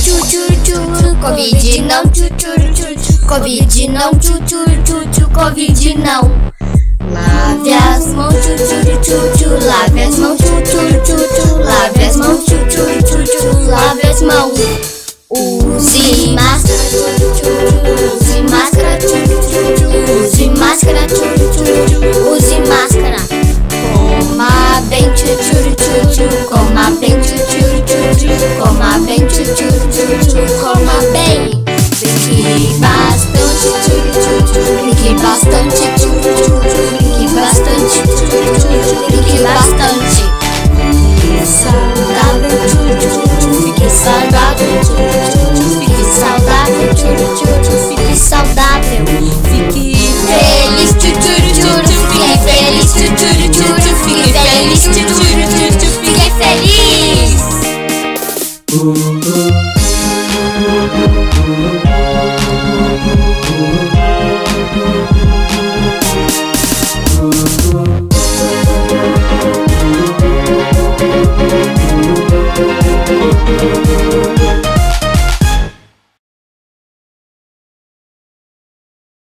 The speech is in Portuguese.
Covid não, Covid não, Covid não. Lave as mãos, lave as mãos, lave as mãos, lave as mãos. Use máscara, use máscara, use máscara, use máscara. Coma bem, coma bem, coma bem, coma bem. Brinque bastante, brinque bastante, brinque bastante, brinque bastante. Fique saudável, fique saudável, fique saudável, fique saudável. Fique feliz, fique feliz, fique feliz,